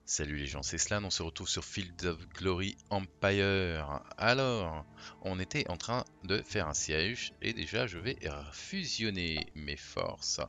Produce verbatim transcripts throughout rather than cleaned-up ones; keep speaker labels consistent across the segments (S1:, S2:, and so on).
S1: Salut les gens, c'est Slan, on se retrouve sur Field of Glory Empire. Alors, on était en train de faire un siège et déjà je vais fusionner mes forces.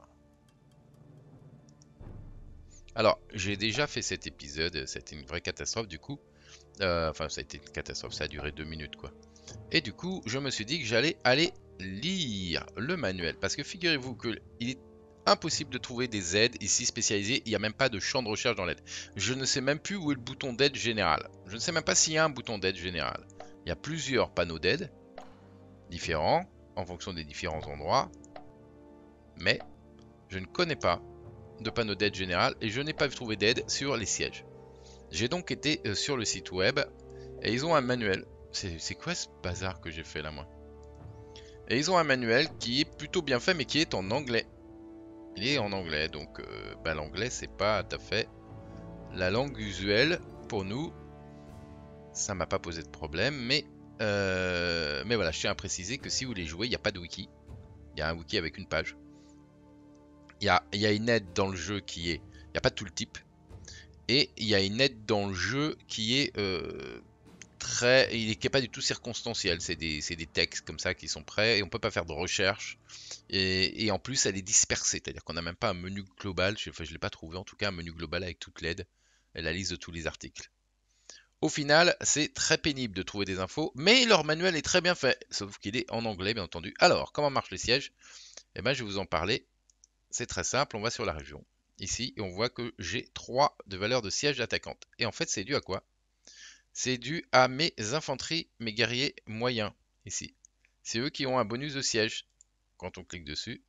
S1: Alors, j'ai déjà fait cet épisode, c'était une vraie catastrophe du coup. Euh, enfin, ça a été une catastrophe, ça a duré deux minutes quoi. Et du coup, je me suis dit que j'allais aller lire le manuel. Parce que figurez-vous qu'il est impossible de trouver des aides ici spécialisées. Il n'y a même pas de champ de recherche dans l'aide. Je ne sais même plus où est le bouton d'aide générale. Je ne sais même pas s'il y a un bouton d'aide générale. Il y a plusieurs panneaux d'aide différents en fonction des différents endroits. Mais je ne connais pas de panneau d'aide générale et je n'ai pas trouvé d'aide sur les sièges. J'ai donc été euh, sur le site web et ils ont un manuel. C'est quoi ce bazar que j'ai fait là moi? Et ils ont un manuel qui est plutôt bien fait mais qui est en anglais. Il est en anglais donc euh, bah, l'anglais c'est pas tout à fait la langue usuelle pour nous. Ça m'a pas posé de problème mais, euh, mais voilà, je tiens à préciser que si vous voulez jouer il n'y a pas de wiki. Il y a un wiki avec une page. Il y a, il y a une aide dans le jeu qui est... Il n'y a pas de tooltip. Et il y a une aide dans le jeu qui est... Euh, très, il n'est pas du tout circonstanciel, c'est des, des textes comme ça qui sont prêts et on peut pas faire de recherche et, et en plus elle est dispersée, c'est-à-dire qu'on n'a même pas un menu global, je, enfin je l'ai pas trouvé en tout cas un menu global avec toute l'aide et la liste de tous les articles. Au final c'est très pénible de trouver des infos mais leur manuel est très bien fait, sauf qu'il est en anglais bien entendu. Alors comment marchent les sièges? Eh ben je vais vous en parler, c'est très simple, on va sur la région ici et on voit que j'ai trois de valeurs de siège attaquante et en fait c'est dû à quoi? C'est dû à mes infanteries, mes guerriers moyens, ici. C'est eux qui ont un bonus de siège. Quand on clique dessus,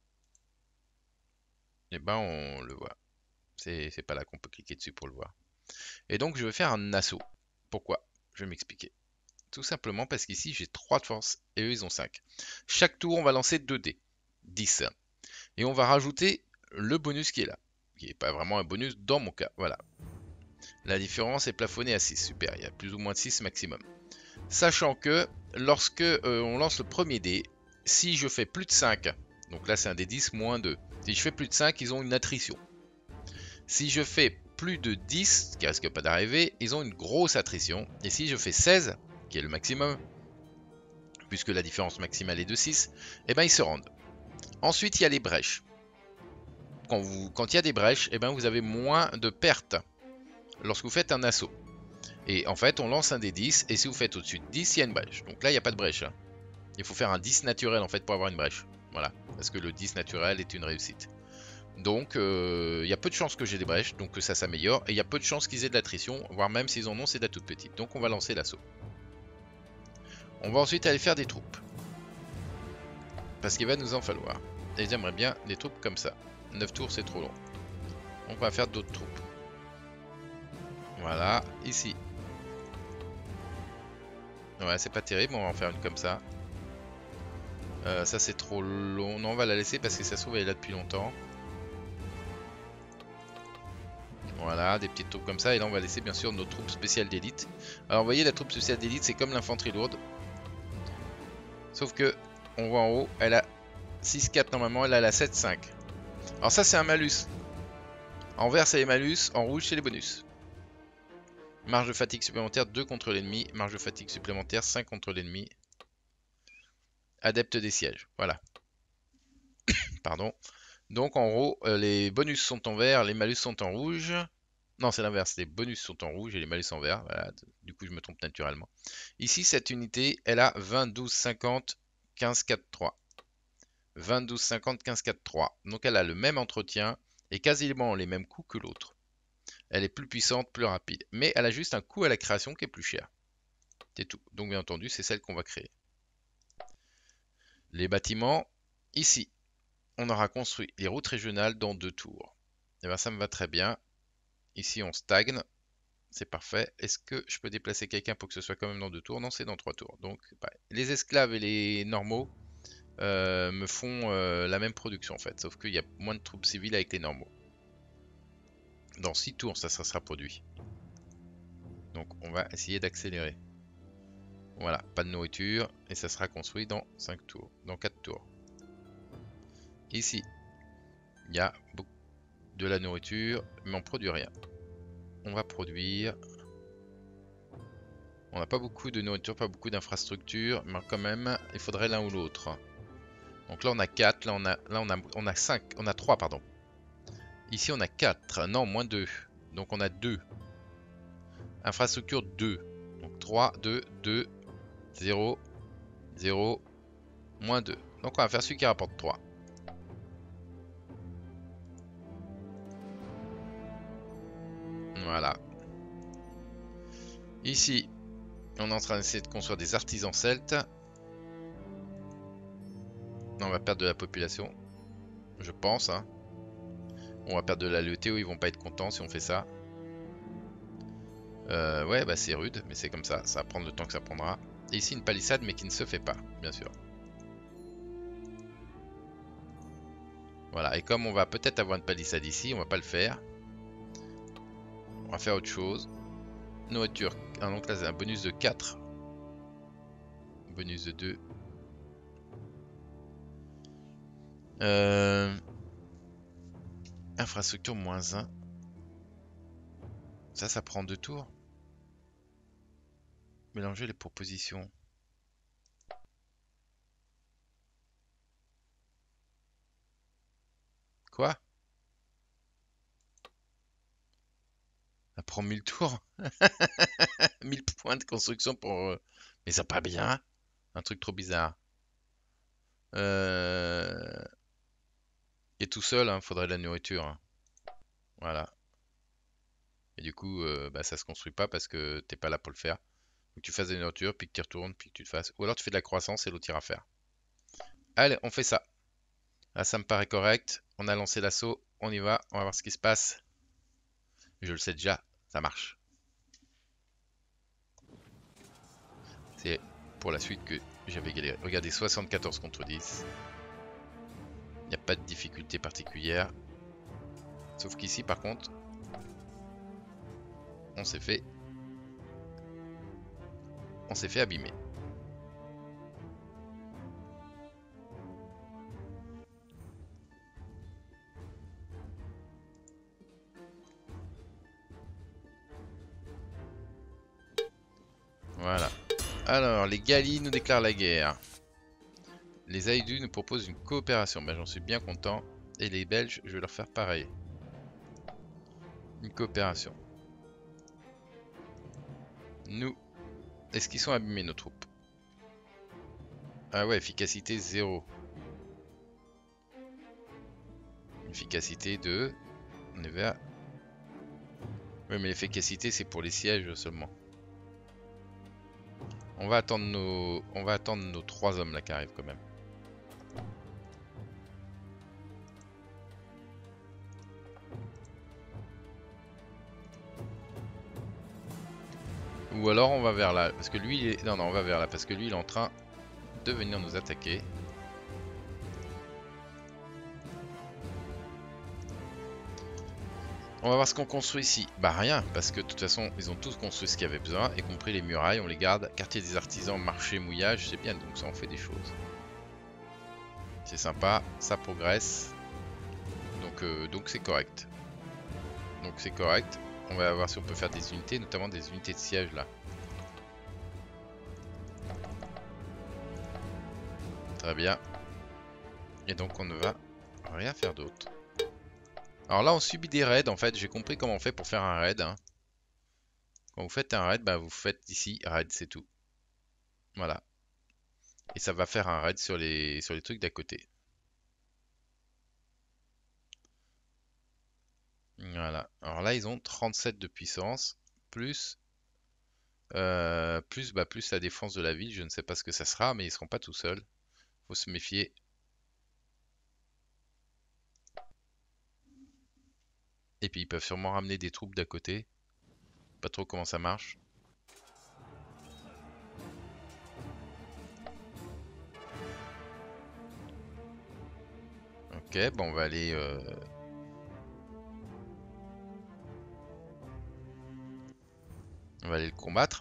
S1: eh ben on le voit. C'est pas là qu'on peut cliquer dessus pour le voir. Et donc je vais faire un assaut. Pourquoi? Je vais m'expliquer. Tout simplement parce qu'ici j'ai trois de force et eux ils ont cinq. Chaque tour on va lancer deux dés. dix. Et on va rajouter le bonus qui est là. Qui n'est pas vraiment un bonus dans mon cas. Voilà. La différence est plafonnée à six. Super, il y a plus ou moins de six maximum. Sachant que lorsque euh, on lance le premier dé, si je fais plus de cinq, donc là c'est un dé dix moins deux, si je fais plus de cinq, ils ont une attrition. Si je fais plus de dix, ce qui risque pas d'arriver, ils ont une grosse attrition. Et si je fais seize, qui est le maximum, puisque la différence maximale est de six, eh ben ils se rendent. Ensuite, il y a les brèches. Quand, vous, quand il y a des brèches, eh ben vous avez moins de pertes lorsque vous faites un assaut. Et en fait, on lance un dé dix, et si vous faites au-dessus de dix, il y a une brèche. Donc là, il n'y a pas de brèche. Hein. Il faut faire un dix naturel en fait pour avoir une brèche. Voilà, parce que le dix naturel est une réussite. Donc euh, il y a peu de chances que j'ai des brèches, donc que ça s'améliore. Et il y a peu de chances qu'ils aient de l'attrition, voire même s'ils en ont, c'est de la toute petite. Donc on va lancer l'assaut. On va ensuite aller faire des troupes. Parce qu'il va nous en falloir. Et j'aimerais bien des troupes comme ça. neuf tours c'est trop long. On va faire d'autres troupes. Voilà, ici. Ouais, c'est pas terrible, on va en faire une comme ça. Euh, ça c'est trop long. Non, on va la laisser parce que ça se trouve elle est là depuis longtemps. Voilà, des petites troupes comme ça. Et là, on va laisser bien sûr nos troupes spéciales d'élite. Alors, vous voyez, la troupe spéciale d'élite, c'est comme l'infanterie lourde. Sauf que, on voit en haut, elle a six quatre normalement, elle a la sept cinq. Alors ça, c'est un malus. En vert, c'est les malus. En rouge, c'est les bonus. Marge de fatigue supplémentaire, deux contre l'ennemi. Marge de fatigue supplémentaire, cinq contre l'ennemi. Adepte des sièges. Voilà. Pardon. Donc, en gros, euh, les bonus sont en vert, les malus sont en rouge. Non, c'est l'inverse. Les bonus sont en rouge et les malus en vert. Voilà. Du coup, je me trompe naturellement. Ici, cette unité, elle a vingt, douze, cinquante, quinze, quatre, trois. vingt, douze, cinquante, quinze, quatre, trois. Donc, elle a le même entretien et quasiment les mêmes coûts que l'autre. Elle est plus puissante, plus rapide. Mais elle a juste un coût à la création qui est plus cher. C'est tout. Donc, bien entendu, c'est celle qu'on va créer. Les bâtiments, ici, on aura construit les routes régionales dans deux tours. Et bien, ça me va très bien. Ici, on stagne. C'est parfait. Est-ce que je peux déplacer quelqu'un pour que ce soit quand même dans deux tours? Non, c'est dans trois tours. Donc, bah, les esclaves et les normaux euh, me font euh, la même production en fait. Sauf qu'il y a moins de troupes civiles avec les normaux. Dans six tours, ça, ça sera produit. Donc, on va essayer d'accélérer. Voilà, pas de nourriture. Et ça sera construit dans cinq tours. Dans quatre tours. Ici, il y a beaucoup de la nourriture, mais on produit rien. on va produire. On n'a pas beaucoup de nourriture, pas beaucoup d'infrastructures, mais quand même, il faudrait l'un ou l'autre. Donc là on a quatre, là on a là on a on a cinq, on a trois pardon. Ici on a quatre, non moins deux. Donc on a deux. Infrastructure deux. Donc trois, deux, deux, zéro, zéro, moins deux. Donc on va faire celui qui rapporte trois. Voilà. Ici, on est en train d'essayer de construire des artisans celtes. On va perdre de la population. Je pense. Hein. On va perdre de la loyauté, ils vont pas être contents si on fait ça. Euh, ouais, bah c'est rude, mais c'est comme ça. Ça va prendre le temps que ça prendra. Et ici, une palissade, mais qui ne se fait pas, bien sûr. Voilà, et comme on va peut-être avoir une palissade ici, on va pas le faire. On va faire autre chose. Nourriture. Ah, donc là, c'est un bonus de quatre. Bonus de deux. Euh... Infrastructure moins un. Ça, ça prend deux tours. Mélanger les propositions. Quoi? Ça prend mille tours? mille points de construction pour... euh, Mais ça pas bien. Un truc trop bizarre. Euh... Et tout seul, hein, faudrait de la nourriture. Hein. Voilà. Et du coup, euh, bah, ça se construit pas parce que t'es pas là pour le faire. Faut que tu fasses de la nourriture, puis que tu retournes, puis que tu te fasses. Ou alors tu fais de la croissance et l'autre ira faire. Allez, on fait ça. Là, ça me paraît correct. On a lancé l'assaut. On y va. On va voir ce qui se passe. Je le sais déjà. Ça marche. C'est pour la suite que j'avais galéré. Regardez, soixante-quatorze contre dix. Il n'y a pas de difficulté particulière. Sauf qu'ici, par contre, on s'est fait... On s'est fait abîmer. Voilà. Alors, les Gallis nous déclarent la guerre. Les Aïdus nous proposent une coopération. Ben, j'en suis bien content. Et les Belges, je vais leur faire pareil. Une coopération. Nous. Est-ce qu'ils sont abîmés, nos troupes? Ah ouais, efficacité zéro. Efficacité deux. On est vers... Oui, mais l'efficacité, c'est pour les sièges seulement. On va attendre nos... On va attendre nos trois hommes là qui arrivent quand même. Ou alors on va vers là. Parce que lui, il est... Non, non, on va vers là. Parce que lui, il est en train de venir nous attaquer. On va voir ce qu'on construit ici. Bah rien, parce que de toute façon, ils ont tous construit ce qu'il y avait besoin, y compris les murailles, on les garde. Quartier des artisans, marché, mouillage, c'est bien, donc ça on fait des choses. C'est sympa, ça progresse. Donc euh, donc c'est correct. Donc c'est correct. On va voir si on peut faire des unités, notamment des unités de siège là. Très bien. Et donc on ne va rien faire d'autre. Alors là on subit des raids en fait, j'ai compris comment on fait pour faire un raid. Hein. Quand vous faites un raid, bah, vous faites ici raid, c'est tout. Voilà. Et ça va faire un raid sur les, sur les trucs d'à côté. Voilà. Alors là ils ont trente-sept de puissance, plus, euh, plus, bah, plus la défense de la ville, je ne sais pas ce que ça sera, mais ils seront pas tout seuls. Faut se méfier. Et puis ils peuvent sûrement ramener des troupes d'à côté. Pas trop comment ça marche. Ok, bon on va aller... Euh... On va aller le combattre.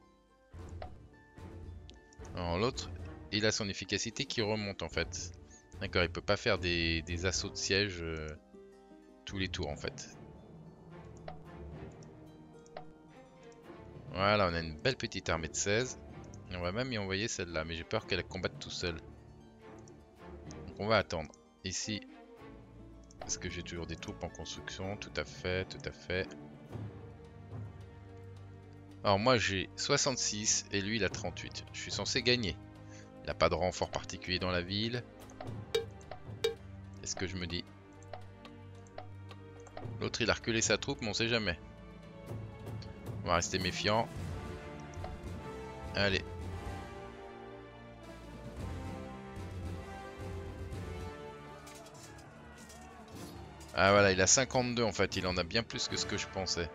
S1: Alors l'autre, il a son efficacité qui remonte en fait. D'accord, il peut pas faire des, des assauts de siège euh, tous les tours en fait. Voilà, on a une belle petite armée de seize. On va même y envoyer celle-là, mais j'ai peur qu'elle combatte tout seule. Donc on va attendre. Ici, est-ce que j'ai toujours des troupes en construction? Tout à fait, tout à fait. Alors moi j'ai soixante-six et lui il a trente-huit. Je suis censé gagner. Il n'a pas de renfort particulier dans la ville. Est-ce que je me dis? L'autre il a reculé sa troupe, mais on sait jamais. On va rester méfiant. Allez. Ah voilà, il a cinquante-deux en fait, il en a bien plus que ce que je pensais.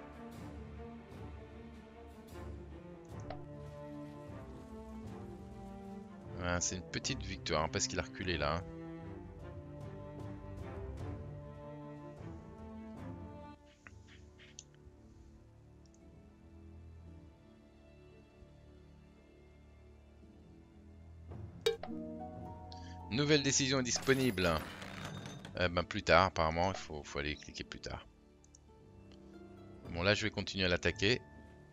S1: Ah, c'est une petite victoire, hein, parce qu'il a reculé là. Hein. Nouvelle décision est disponible. Euh, ben, plus tard, apparemment, il faut, faut aller cliquer plus tard. Bon, là, je vais continuer à l'attaquer.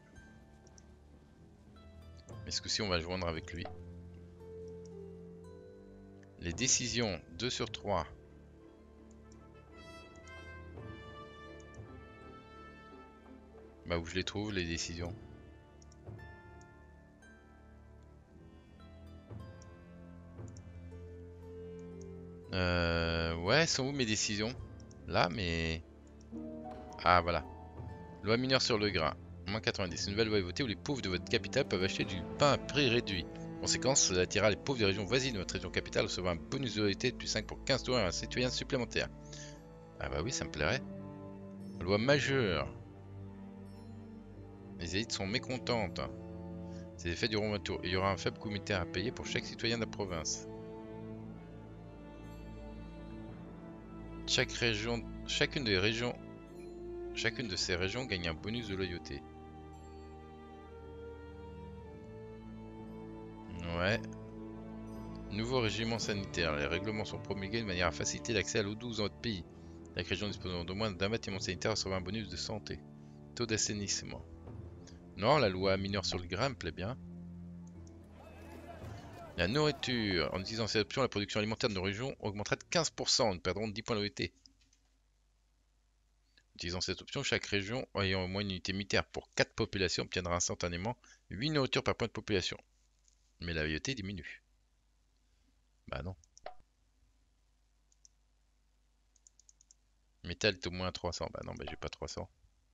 S1: Mais ce coup-ci, on va joindre avec lui. Les décisions, deux sur trois. Bah, où je les trouve, les décisions? Euh, ouais, sont où mes décisions? Là, mais... Ah, voilà. Loi mineure sur le grain. moins quatre-vingt-dix. Une nouvelle loi est votée où les pauvres de votre capitale peuvent acheter du pain à prix réduit. En conséquence, cela attirera les pauvres des régions voisines de votre région capitale à recevoir un bonus de loyauté de plus cinq pour quinze tours et un citoyen supplémentaire. Ah bah oui, ça me plairait. Loi majeure. Les élites sont mécontentes. Ces effets dureront vingt tours. Il y aura un faible coût militaire à payer pour chaque citoyen de la province. Chaque région, chacune des régions, chacune de ces régions gagne un bonus de loyauté. Ouais. Nouveau régiment sanitaire. Les règlements sont promulgués de manière à faciliter l'accès à l'eau douce dans votre pays. Chaque région disposant de moins d'un bâtiment sanitaire recevra un bonus de santé. Taux d'assainissement. Non, la loi mineure sur le grain me plaît bien. La nourriture. En utilisant cette option, la production alimentaire de nos régions augmentera de quinze pour cent. Nous perdrons dix points de loyauté. En utilisant cette option, chaque région ayant au moins une unité militaire pour quatre populations obtiendra instantanément huit nourritures par point de population. Mais la loyauté diminue. Bah non. Métal est au moins trois cents. Bah non, bah j'ai pas trois cents.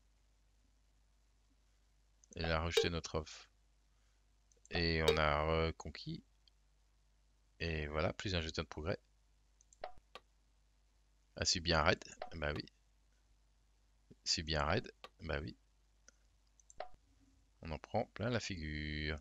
S1: Elle a rejeté notre offre. Et on a reconquis. Et voilà, plus un jeton de progrès. A subi un raid. Bah oui. Subi un raid. Bah oui. On en prend plein la figure.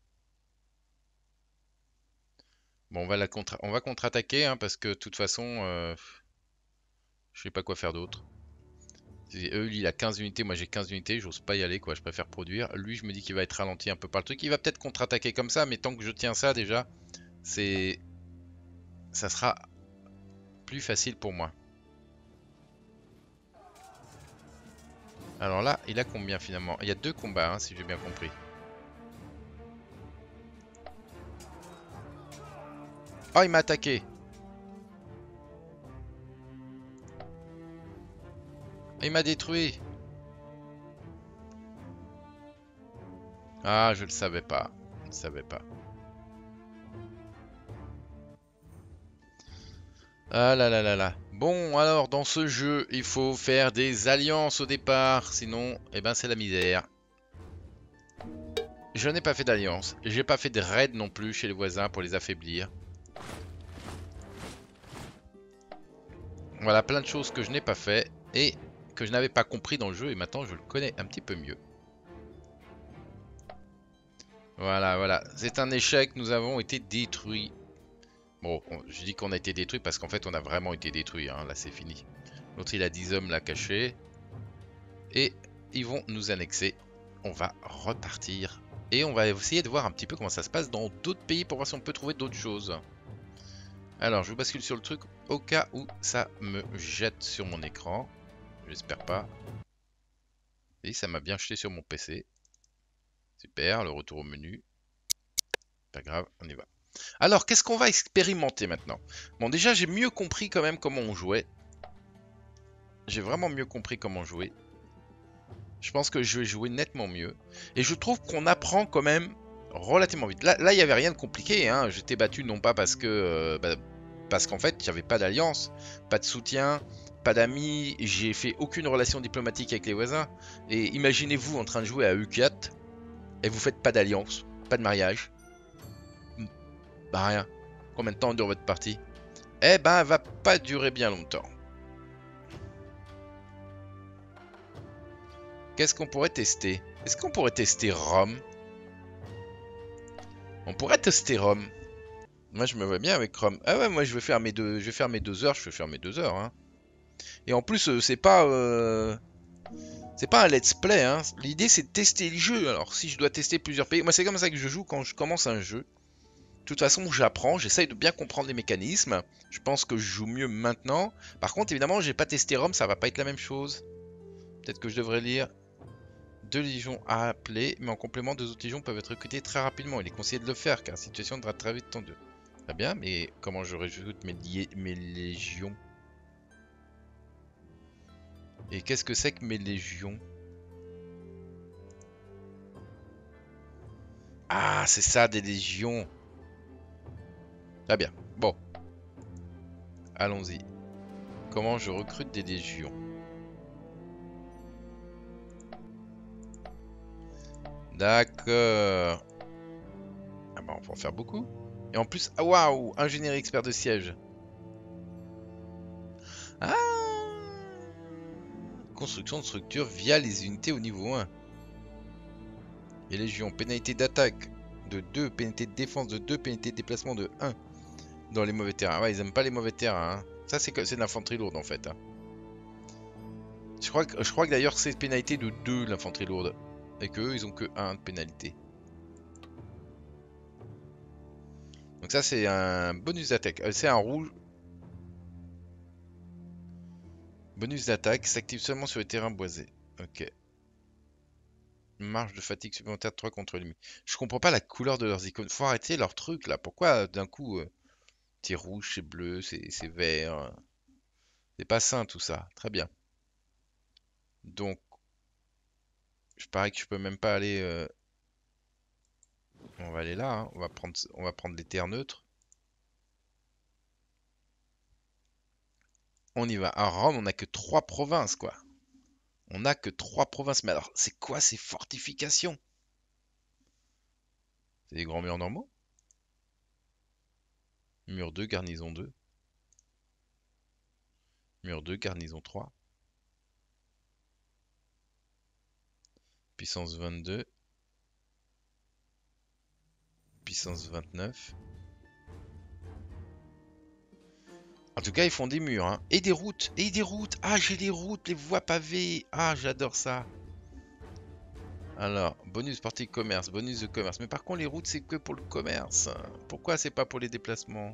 S1: Bon, on va la contre, on va contre-attaquer hein, parce que de toute façon, euh, je sais pas quoi faire d'autre. Eux, il a quinze unités, moi j'ai quinze unités, j'ose pas y aller quoi, je préfère produire. Lui, je me dis qu'il va être ralenti un peu par le truc. Il va peut-être contre-attaquer comme ça, mais tant que je tiens ça déjà, c'est, ça sera plus facile pour moi. Alors là, il a combien finalement? Il y a deux combats, hein, si j'ai bien compris. Oh, il m'a attaqué! Il m'a détruit! Ah, je le savais pas. Je le savais pas. Ah là là là là. Bon, alors dans ce jeu, il faut faire des alliances au départ, sinon, eh ben c'est la misère. Je n'ai pas fait d'alliance, j'ai pas fait de raid non plus chez les voisins pour les affaiblir. Voilà, plein de choses que je n'ai pas fait et que je n'avais pas compris dans le jeu et maintenant je le connais un petit peu mieux. Voilà, voilà, c'est un échec, nous avons été détruits. Bon, on, je dis qu'on a été détruits parce qu'en fait on a vraiment été détruits, hein, là c'est fini. L'autre il a dix hommes là cachés. Et ils vont nous annexer. On va repartir. Et on va essayer de voir un petit peu comment ça se passe dans d'autres pays pour voir si on peut trouver d'autres choses. Alors, je bascule sur le truc au cas où ça me jette sur mon écran. J'espère pas. Et ça m'a bien jeté sur mon P C. Super, le retour au menu. Pas grave, on y va. Alors, qu'est-ce qu'on va expérimenter maintenant? Bon, déjà, j'ai mieux compris quand même comment on jouait. J'ai vraiment mieux compris comment jouer. Je pense que je vais jouer nettement mieux. Et je trouve qu'on apprend quand même relativement vite. Là, là il n'y avait rien de compliqué. Hein. J'étais battu non pas parce que... Euh, bah, parce qu'en fait, j'avais pas d'alliance, pas de soutien, pas d'amis. J'ai fait aucune relation diplomatique avec les voisins. Et imaginez-vous en train de jouer à U quatre et vous faites pas d'alliance, pas de mariage. Bah rien. Combien de temps dure votre partie? Eh ben, elle va pas durer bien longtemps. Qu'est-ce qu'on pourrait tester? Est-ce qu'on pourrait tester Rome? On pourrait tester Rome. Moi, je me vois bien avec Rome. Ah ouais, moi, je vais faire mes deux, je vais faire mes deux heures. Je vais faire mes deux heures. Hein. Et en plus, euh, c'est pas, euh, c'est pas un let's play. Hein. L'idée, c'est de tester le jeu. Alors, si je dois tester plusieurs pays, moi, c'est comme ça que je joue quand je commence un jeu. De toute façon, j'apprends. J'essaye de bien comprendre les mécanismes. Je pense que je joue mieux maintenant. Par contre, évidemment, j'ai pas testé Rome. Ça va pas être la même chose. Peut-être que je devrais lire. Deux légions à appeler, mais en complément, deux autres légions peuvent être recrutées très rapidement. Il est conseillé de le faire, car la situation devra très vite tendue. Très bien, mais comment je rajoute mes, mes légions? Et qu'est-ce que c'est que mes légions? Ah, c'est ça, des légions. Très bien, bon. Allons-y. Comment je recrute des légions? D'accord. Ah bah on peut en faire beaucoup. Et en plus, ah, waouh, ingénierie expert de siège. Ah, construction de structure via les unités au niveau un. Et légion, pénalité d'attaque de deux, pénalité de défense de deux, pénalité de déplacement de un dans les mauvais terrains. Ouais, ils aiment pas les mauvais terrains. Hein. Ça, c'est de l'infanterie lourde en fait. Hein. Je crois que, je crois que d'ailleurs, c'est pénalité de deux l'infanterie lourde. Et qu'eux, ils ont que un de pénalité. Donc, ça, c'est un bonus d'attaque. Euh, c'est un rouge. Bonus d'attaque s'active seulement sur les terrains boisés. Ok. Marge de fatigue supplémentaire de trois contre l'ennemi. Je comprends pas la couleur de leurs icônes. Faut arrêter leur truc là. Pourquoi d'un coup euh, c'est rouge, c'est bleu, c'est vert. C'est pas sain tout ça. Très bien. Donc, je parie que je peux même pas aller. Euh... On va aller là. Hein. On va prendre, on va prendre les terres neutres. On y va. À Rome, on n'a que trois provinces quoi. On n'a que trois provinces. Mais alors, c'est quoi ces fortifications? C'est des grands murs normaux? Mur deux, garnison deux. Mur deux, garnison trois. Puissance vingt-deux. Puissance vingt-neuf. En tout cas, ils font des murs. Hein. Et des routes. Et des routes. Ah, j'ai des routes, les voies pavées. Ah, j'adore ça. Alors, bonus partie commerce, bonus de commerce. Mais par contre, les routes, c'est que pour le commerce. Pourquoi c'est pas pour les déplacements?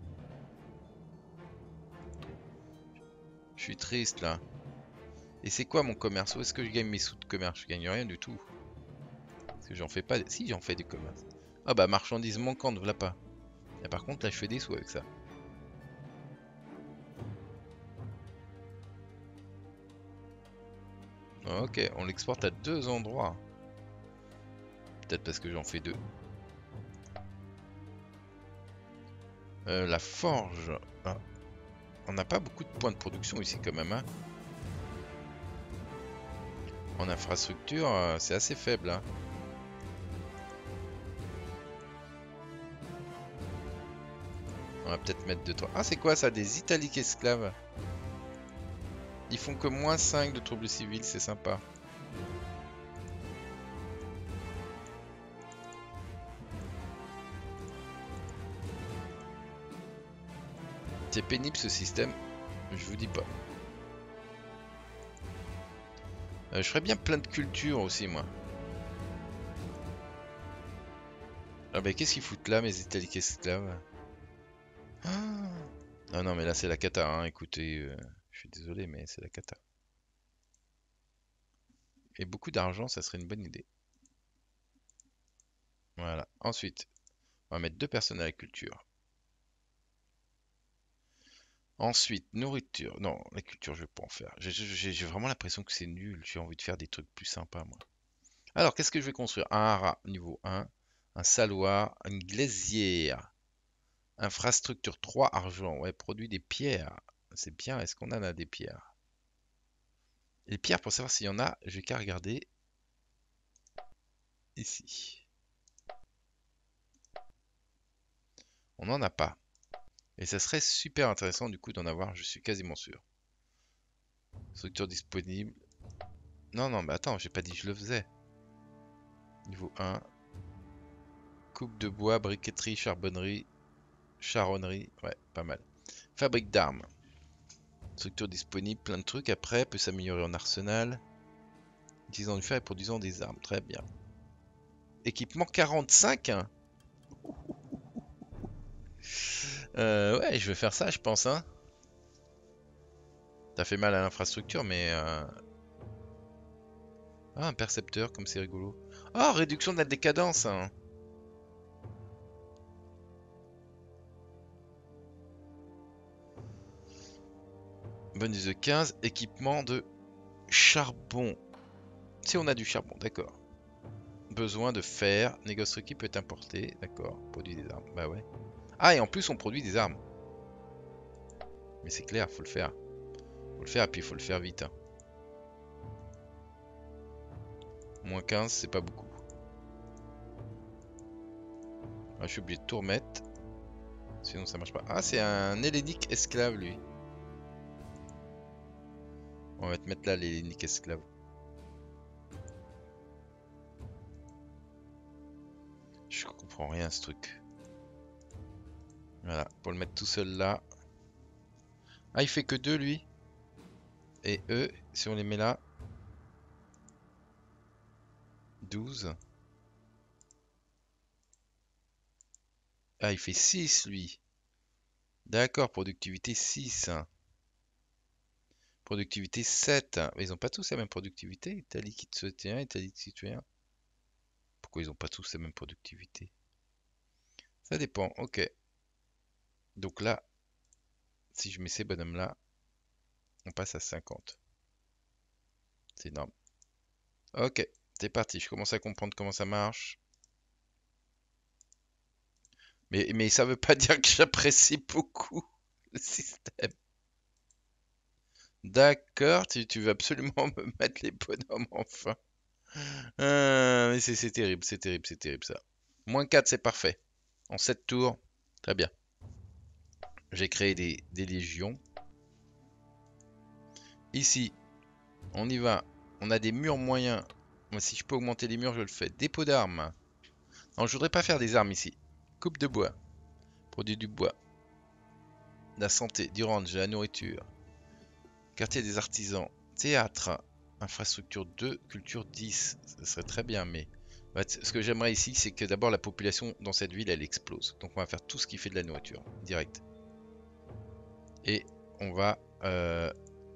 S1: Je suis triste, là. Et c'est quoi mon commerce? Où est-ce que je gagne mes sous de commerce? Je gagne rien du tout. Parce que j'en fais pas... Si, j'en fais du commerce. Ah bah, marchandises manquantes, voilà pas. Et par contre, là, je fais des sous avec ça. Ok, on l'exporte à deux endroits. Peut-être parce que j'en fais deux. Euh, la forge. Ah. On n'a pas beaucoup de points de production ici quand même. Hein. En infrastructure, euh, c'est assez faible. Hein. On va peut-être mettre deux trois. Ah, c'est quoi ça? Des italiques esclaves. Ils font que moins cinq de troubles civils, c'est sympa. C'est pénible ce système, je vous dis pas. Euh, je ferais bien plein de cultures aussi, moi. Ah bah qu'est-ce qu'ils foutent là, mes italiques esclaves? Ah, Non, non, mais là c'est la cata, hein. Écoutez, euh, je suis désolé, mais c'est la cata. Et beaucoup d'argent, ça serait une bonne idée. Voilà. Ensuite, on va mettre deux personnes à la culture. Ensuite, nourriture. Non, la culture, je vais pas en faire. J'ai j'ai- j'ai vraiment l'impression que c'est nul. J'ai envie de faire des trucs plus sympas, moi. Alors, qu'est-ce que je vais construire? Un haras, niveau un. Un saloir, une glaisière. Infrastructure trois, argent. Ouais, produit des pierres. C'est bien. Est-ce qu'on en a des pierres? Les pierres, pour savoir s'il y en a, j'ai qu'à regarder ici. On n'en a pas. Et ça serait super intéressant du coup d'en avoir, je suis quasiment sûr. Structure disponible. Non, non, mais attends, j'ai pas dit que je le faisais. Niveau un. Coupe de bois, briqueterie, charbonnerie, charronnerie. Ouais, pas mal. Fabrique d'armes. Structure disponible, plein de trucs. Après, peut s'améliorer en arsenal. Utilisant du fer et produisant des armes. Très bien. Équipement quarante-cinq. Euh, ouais, je vais faire ça, je pense, hein. Ça fait mal à l'infrastructure, mais... euh, Ah, un percepteur, comme c'est rigolo. Ah, réduction de la décadence, hein. Bonus de quinze. Équipement de charbon. Si on a du charbon, d'accord. Besoin de fer. Négocierie peut être importé. D'accord. Produit des armes. Bah ouais. Ah, et en plus, on produit des armes. Mais c'est clair, faut le faire. Faut le faire, et puis il faut le faire vite, hein. Moins quinze, c'est pas beaucoup. Ah, je suis obligé de tout remettre. Sinon, ça marche pas. Ah, c'est un hellénique esclave, lui. On va te mettre là l'hellénique esclave. Je comprends rien à ce truc. Voilà, pour le mettre tout seul là. Ah, il fait que deux, lui. Et eux, si on les met là. douze. Ah, il fait six, lui. D'accord, productivité six. Productivité sept. Mais ils ont pas tous la même productivité. Italie qui te soutient, Italie qui te soutient. Pourquoi ils ont pas tous la même productivité? Ça dépend, ok. Donc là, si je mets ces bonhommes là, on passe à cinquante. C'est énorme. Ok, c'est parti. Je commence à comprendre comment ça marche. Mais, mais ça veut pas dire que j'apprécie beaucoup le système. D'accord, tu, tu veux absolument me mettre les bonhommes enfin. Euh, mais c'est c'est terrible, c'est terrible, c'est terrible ça. Moins quatre, c'est parfait. En sept tours, très bien. J'ai créé des, des légions. Ici, on y va. On a des murs moyens. Moi, si je peux augmenter les murs, je le fais. Dépôt d'armes. Non, je voudrais pas faire des armes ici. Coupe de bois. Produit du bois. La santé, du range, de la nourriture. Quartier des artisans. Théâtre. Infrastructure deux, culture dix. Ça serait très bien, mais... en fait, ce que j'aimerais ici, c'est que d'abord la population dans cette ville, elle explose. Donc on va faire tout ce qui fait de la nourriture, direct. Et on va... euh,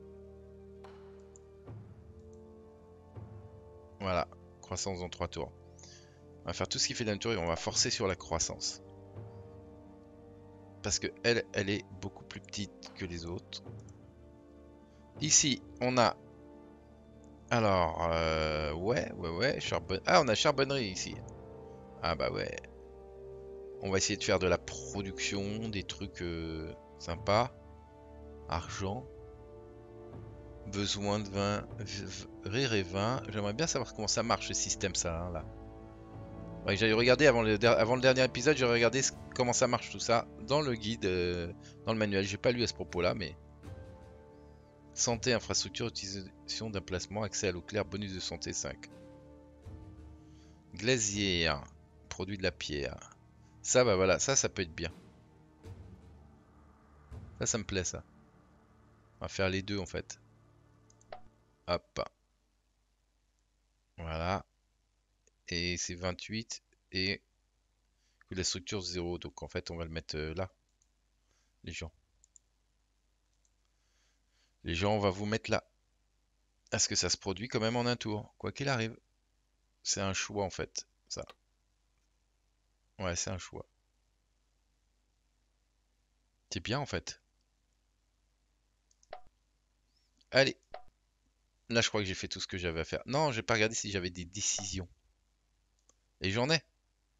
S1: Voilà, croissance dans trois tours. On va faire tout ce qui fait de la nourriture et on va forcer sur la croissance. Parce que elle, elle est beaucoup plus petite que les autres. Ici, on a... Alors, euh, ouais, ouais, ouais, charbonne... Ah, on a charbonnerie ici. Ah bah ouais. On va essayer de faire de la production, des trucs euh, sympas. Argent. Besoin de vin. Rire et vin. J'aimerais bien savoir comment ça marche, ce système, ça, hein, là. Ouais, j'avais regardé avant le, avant le dernier épisode, j'ai regardé ce- comment ça marche tout ça dans le guide, euh, dans le manuel. J'ai pas lu à ce propos-là, mais santé, infrastructure, utilisation d'un placement, accès à l'eau claire, bonus de santé cinq. Glaisière, produit de la pierre. Ça, bah voilà, ça, ça peut être bien. Ça, ça me plaît, ça. On va faire les deux en fait. Hop, voilà. Et c'est vingt-huit et que la structure zéro. Donc en fait, on va le mettre euh, là, les gens. Les gens, on va vous mettre là. Est-ce que ça se produit quand même en un tour? Quoi qu'il arrive. C'est un choix en fait, ça. Ouais, c'est un choix. C'est bien en fait. Allez. Là, je crois que j'ai fait tout ce que j'avais à faire. Non, j'ai pas regardé si j'avais des décisions. Et j'en ai.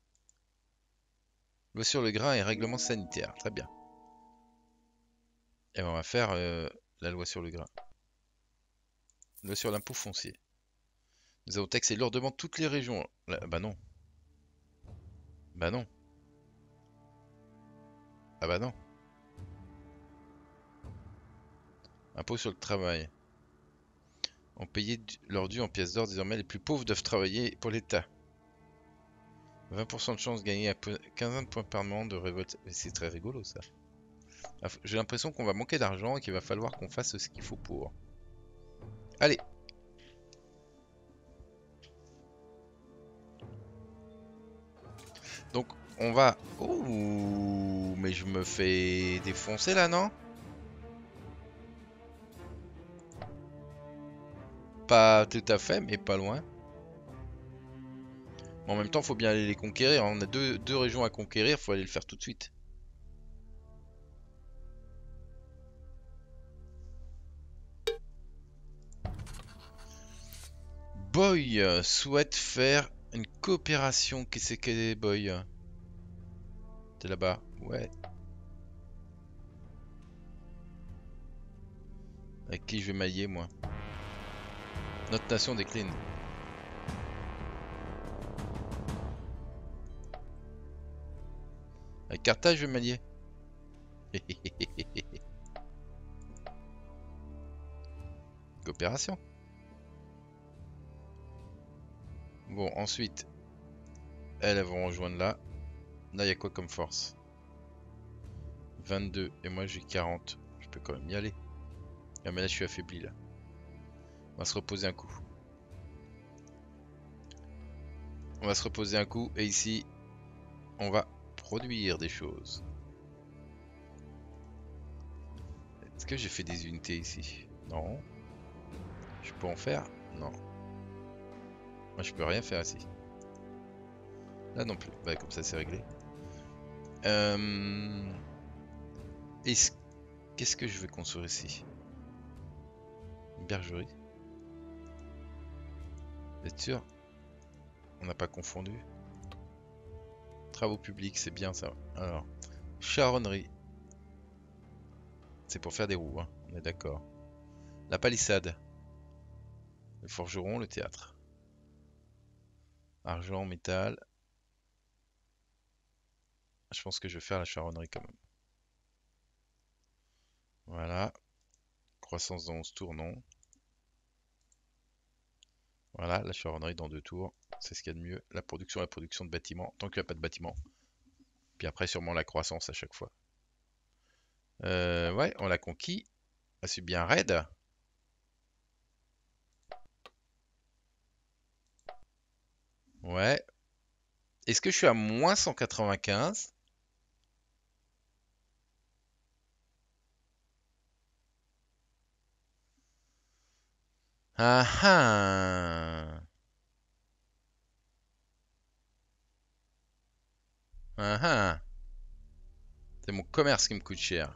S1: Loi sur le grain et règlement sanitaire. Très bien. Et on va faire euh, la loi sur le grain. Loi sur l'impôt foncier. Nous avons taxé lourdement toutes les régions. Là, bah non. Bah non. Ah bah non. Impôt sur le travail. On payait leur dû en pièces d'or. Désormais, les plus pauvres doivent travailler pour l'État. vingt pour cent de chance de gagner à quinze points permanents de révolte. C'est très rigolo ça. J'ai l'impression qu'on va manquer d'argent et qu'il va falloir qu'on fasse ce qu'il faut pour. Allez. Donc on va... Ouh, mais je me fais défoncer là, non? Pas tout à fait, mais pas loin. Mais en même temps, faut bien aller les conquérir. On a deux, deux régions à conquérir, faut aller le faire tout de suite. Boy euh, souhaite faire une coopération. Qu'est-ce que c'est, Boy? T'es là-bas? Ouais. Avec qui je vais mailler, moi? Notre nation décline. Avec Carthage, je vais m'allier. Coopération. Bon, ensuite, elles, elles vont rejoindre là. Là, il y a quoi comme force? vingt-deux. Et moi, j'ai quarante. Je peux quand même y aller. Ah, mais là, je suis affaibli, là. On va se reposer un coup. On va se reposer un coup. Et ici, on va produire des choses. Est-ce que j'ai fait des unités ici? Non. Je peux en faire? Non. Moi, je peux rien faire ici. Là non plus. Bah, comme ça, c'est réglé. Euh... Qu'est-ce que je vais construire ici? Une bergerie. Vous êtes sûr? On n'a pas confondu. Travaux publics, c'est bien ça. Alors, charronnerie. C'est pour faire des roues, hein. On est d'accord. La palissade. Le forgeron, le théâtre. Argent, métal. Je pense que je vais faire la charronnerie quand même. Voilà. Croissance dans onze tours, non. Voilà, la charronnerie dans deux tours. C'est ce qu'il y a de mieux. La production, la production de bâtiments. Tant qu'il n'y a pas de bâtiment. Puis après, sûrement la croissance à chaque fois. Euh, ouais, on l'a conquis. Ah, c'est bien raide. Ouais. Est-ce que je suis à moins cent quatre-vingt-quinze? Ah ah. Ah ah. C'est mon commerce qui me coûte cher.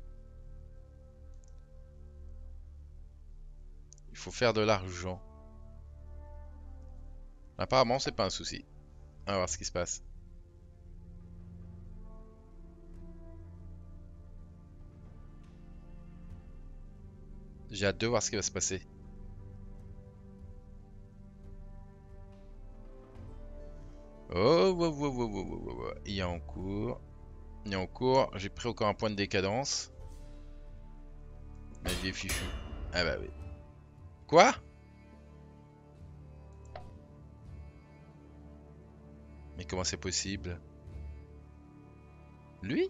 S1: Il faut faire de l'argent. Apparemment, c'est pas un souci. On va voir ce qui se passe. J'ai hâte de voir ce qui va se passer. Oh, wow, wow, wow, wow, wow, wow. Il y a en cours. Il y a en cours. J'ai pris encore un point de décadence. Ma vie est fichue. Ah bah oui. Quoi? Mais comment c'est possible? Lui?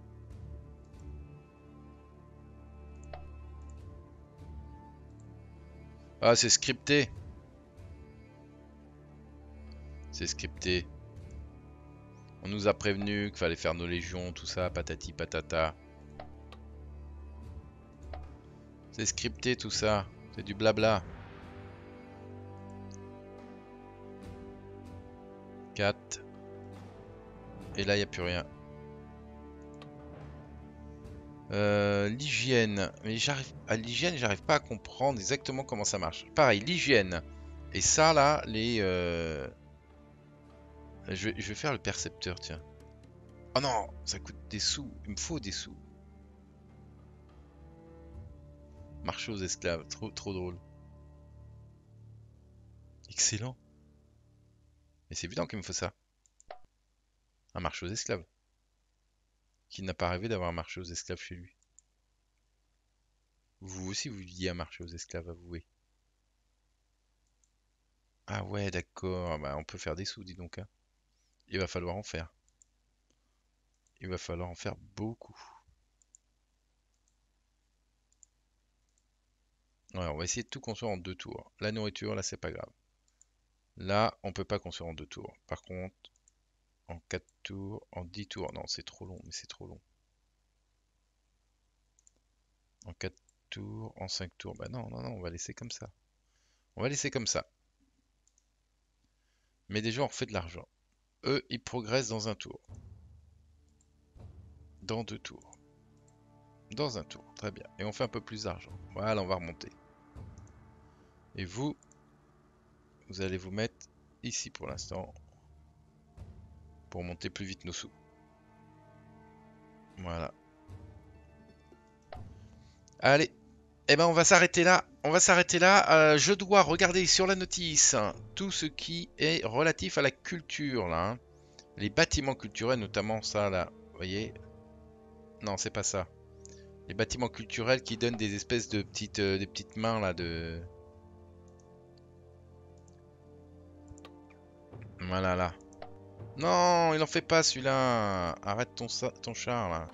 S1: Ah, c'est scripté. C'est scripté. On nous a prévenu qu'il fallait faire nos légions, tout ça, patati patata. C'est scripté tout ça. C'est du blabla. quatre. Et là, il n'y a plus rien. Euh, l'hygiène. Mais j'arrive à l'hygiène, j'arrive pas à comprendre exactement comment ça marche. Pareil, l'hygiène. Et ça, là, les... euh, Je vais, je vais faire le percepteur, tiens. Oh non, ça coûte des sous. Il me faut des sous. Marché aux esclaves. Trop, trop drôle. Excellent. Mais c'est évident qu'il me faut ça. Un marché aux esclaves. Qui n'a pas rêvé d'avoir un marché aux esclaves chez lui? Vous aussi, vous viviez un marché aux esclaves, avouez. Ah ouais, d'accord. Bah, on peut faire des sous, dis donc, hein. Il va falloir en faire. Il va falloir en faire beaucoup. Ouais, on va essayer de tout construire en deux tours. La nourriture, là, c'est pas grave. Là, on peut pas construire en deux tours. Par contre, en quatre tours, en dix tours. Non, c'est trop long, mais c'est trop long. En quatre tours, en cinq tours. Bah non, non, non, on va laisser comme ça. On va laisser comme ça. Mais déjà, on refait de l'argent. Eux, ils progressent dans un tour. Dans deux tours. Dans un tour, très bien. Et on fait un peu plus d'argent. Voilà, on va remonter. Et vous, vous allez vous mettre ici pour l'instant. Pour monter plus vite nos sous. Voilà. Allez. Eh ben on va s'arrêter là. On va s'arrêter là. Euh, je dois regarder sur la notice hein, tout ce qui est relatif à la culture là. Hein. Les bâtiments culturels, notamment ça là. Vous voyez? Non, c'est pas ça. Les bâtiments culturels qui donnent des espèces de petites, euh, des petites mains là de. Voilà là. Non, il en fait pas celui-là. Arrête ton, ton char là.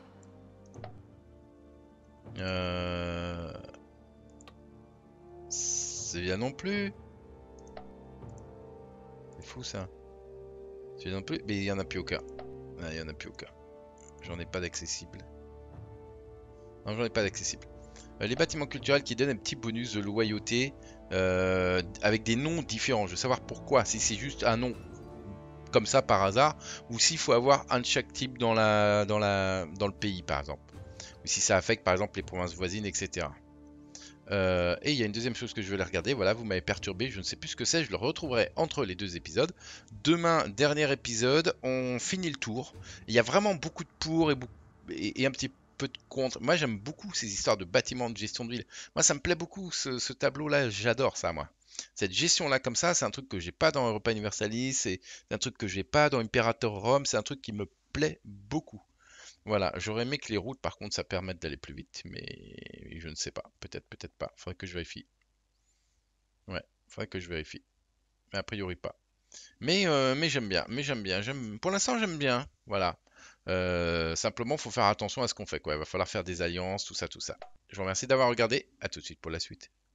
S1: Euh... C'est bien non plus. C'est fou ça. C'est bien non plus. Mais il y en a plus aucun. Ah, il y en a plus aucun. J'en ai pas d'accessible. Non, j'en ai pas d'accessible. Euh, les bâtiments culturels qui donnent un petit bonus de loyauté euh, avec des noms différents. Je veux savoir pourquoi. Si c'est juste un nom comme ça par hasard ou s'il faut avoir un de chaque type dans, la, dans, la, dans le pays par exemple. Ou si ça affecte par exemple les provinces voisines, et cetera. Euh, et il y a une deuxième chose que je vais regarder. Voilà, vous m'avez perturbé. Je ne sais plus ce que c'est. Je le retrouverai entre les deux épisodes. Demain, dernier épisode. On finit le tour. Il y a vraiment beaucoup de pour et, beaucoup, et, et un petit peu de contre. Moi, j'aime beaucoup ces histoires de bâtiments de gestion de ville. Moi, ça me plaît beaucoup ce, ce tableau-là. J'adore ça, moi. Cette gestion-là, comme ça, c'est un truc que j'ai pas dans Europa Universalis. C'est un truc que j'ai pas dans Imperator Rome. C'est un truc qui me plaît beaucoup. Voilà, j'aurais aimé que les routes, par contre, ça permette d'aller plus vite, mais je ne sais pas. Peut-être, peut-être pas. Faudrait que je vérifie. Ouais, faudrait que je vérifie. Mais a priori pas. Mais, euh, mais j'aime bien. Mais j'aime bien. J'aime. Pour l'instant, j'aime bien. Voilà. Euh, simplement, faut faire attention à ce qu'on fait, quoi. Il va falloir faire des alliances, tout ça, tout ça. Je vous remercie d'avoir regardé. À tout de suite pour la suite.